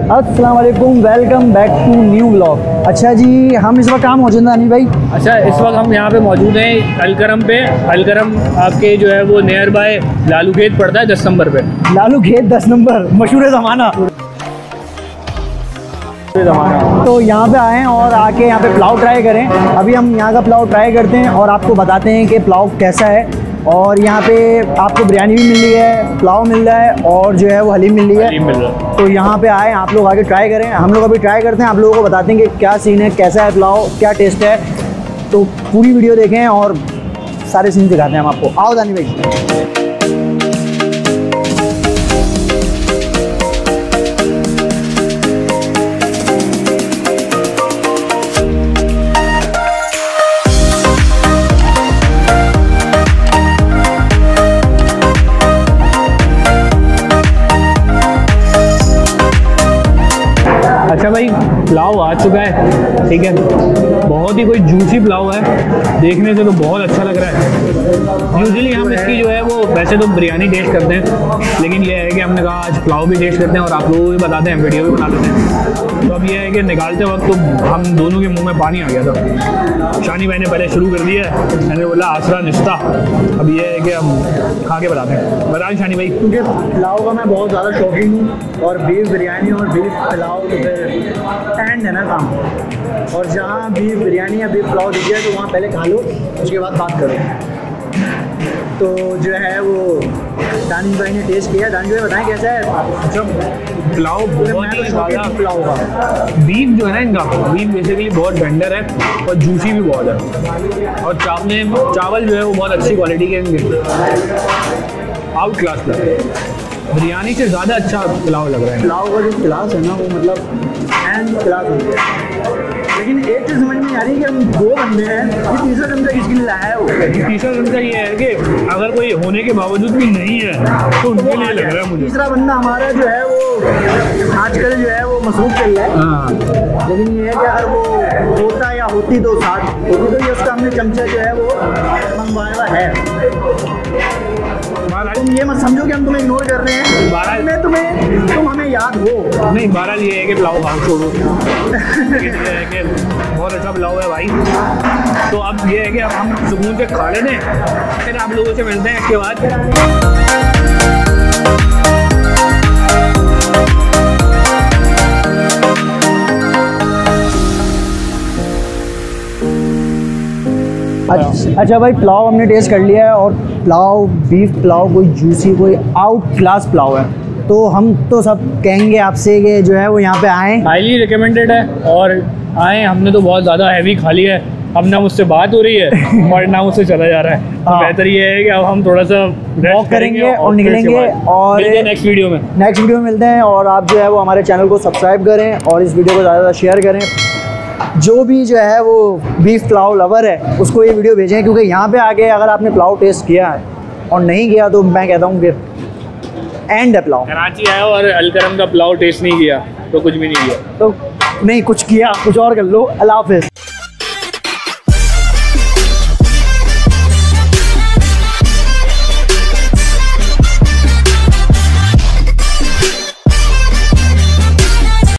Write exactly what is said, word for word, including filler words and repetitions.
अस्सलाम वालेकुम, welcome back to new vlog. अच्छा जी, हम इस वक्त कहाँ मौजूद हैं अनिल भाई? अच्छा, इस वक्त हम यहाँ पे मौजूद हैं अलकरम पे। अलकरम आपके जो है वो नियर बाय लालू खेत पड़ता है, दस नंबर पे। लालू खेत दस नंबर, मशहूर ज़माना। तो यहाँ पे आए हैं और आके यहाँ पे पुलाव ट्राई करें। अभी हम यहाँ का पुलाव ट्राई करते हैं और आपको बताते हैं कि पुलाव कैसा है। और यहाँ पे आपको बिरयानी भी मिल रही है, पुलाव मिल रहा है और जो है वो हलीम मिल रही है। हलीम मिल रहा है। तो यहाँ पे आए, आप लोग आगे ट्राई करें। हम लोग अभी ट्राई करते हैं, आप लोगों को बताते हैं कि क्या सीन है, कैसा है पुलाव, क्या टेस्ट है। तो पूरी वीडियो देखें और सारे सीन दिखाते हैं हम आपको। आओ दानी भाई। अच्छा भाई, पुलाव आ चुका है, ठीक है। बहुत ही कोई जूसी पुलाव है, देखने से तो बहुत अच्छा लग रहा है। यूजुअली हम इसकी जो है वो वैसे तो बिरयानी टेस्ट करते हैं, लेकिन ये है कि हमने कहा आज पुलाव भी टेस्ट करते हैं और आप लोगों को भी बताते हैं, वीडियो भी बना देते हैं। तो अब ये है कि निकालते वक्त तो हम दोनों के मुँह में पानी आ गया था। शानी भाई ने पहले शुरू कर दिया है, मैंने बोला आसरा निस्ता। अब ये है कि हम खा के बताते हैं। बताएं शानी भाई। क्योंकि पुलाव का मैं बहुत ज़्यादा शौकीन हूँ और बीफ बिरयानी और बीफ पुलाव तो फिर एंड है ना काम। और जहाँ बीफ बिरयानी या बीफ पुलाव दिख जाए तो वहाँ पहले खा लो, उसके बाद बात करो। तो जो है वो दानिश भाई ने टेस्ट किया। दानिश भाई बताएं कैसा है? अच्छा, पुलाव बहुत ही ज़्यादा पुलाव का बीफ जो है ना, इनका बीफ बेसिकली बहुत टेंडर है और जूसी भी बहुत है। और चावल चावल जो है वो बहुत अच्छी क्वालिटी के इनके, आउट क्लास पुलाव। बिरयानी से ज़्यादा अच्छा पुलाव लग रहा है। पुलाव का जो क्लास है ना वो मतलब एंड क्लास होती है। लेकिन एक चीज़ समझ में नहीं आ रही कि हम दो बंदे हैं, ये तीसरा चमचा किसके लिए लाया है? वो तीसरा चमचा ये है कि अगर कोई होने के बावजूद भी नहीं है तो उनके लिए लग रहा है मुझे। तीसरा बंदा हमारा जो है वो आजकल जो है वो मसरूफ चल रहा है। हाँ, लेकिन ये है कि अगर वो होता या होती तो साथ होती तो ये उसका हमने चमचा जो है वो मंगवाया हुआ है। तुम ये मत समझो कि हम तुम्हें इग्नोर कर रहे हैं। बारह में तुम्हें तुम हमें याद हो नहीं। बहरहाल ये है कि पुलाव खाओ, छोड़ो। ये है कि बहुत अच्छा पुलाव है भाई। तो अब ये है कि अब हम सुकून से खा लेते हैं, फिर आप लोगों से मिलते हैं इसके बाद। अच्छा अच्छा भाई, पुलाव हमने टेस्ट कर लिया है और पुलाव बीफ पुलाव कोई जूसी, कोई आउट क्लास पुलाव है। तो हम तो सब कहेंगे आपसे कि जो है वो यहाँ पे आएँ। हाईली रिकमेंडेड है और आए। हमने तो बहुत ज़्यादा हैवी खा लिया है, अब ना मुझसे बात हो रही है और ना मुझसे चला जा रहा है। तो बेहतर ये है कि अब हम थोड़ा सा वॉक करेंगे और निकलेंगे और नेक्स्ट वीडियो में नेक्स्ट वीडियो में मिलते हैं। और आप जो है वो हमारे चैनल को सब्सक्राइब करें और इस वीडियो को ज़्यादा ज़्यादा शेयर करें। जो भी जो है वो बीफ पुलाव लवर है उसको ये वीडियो भेजें, क्योंकि यहाँ पे आके अगर आपने पुलाव टेस्ट किया है और नहीं किया तो मैं कहता हूँ कि एंड है पुलाव। कराची आया और अलकरम का पुलाव टेस्ट नहीं किया तो कुछ भी नहीं किया। तो नहीं कुछ किया, कुछ और कर लो। अल्लाह हाफ़िज़।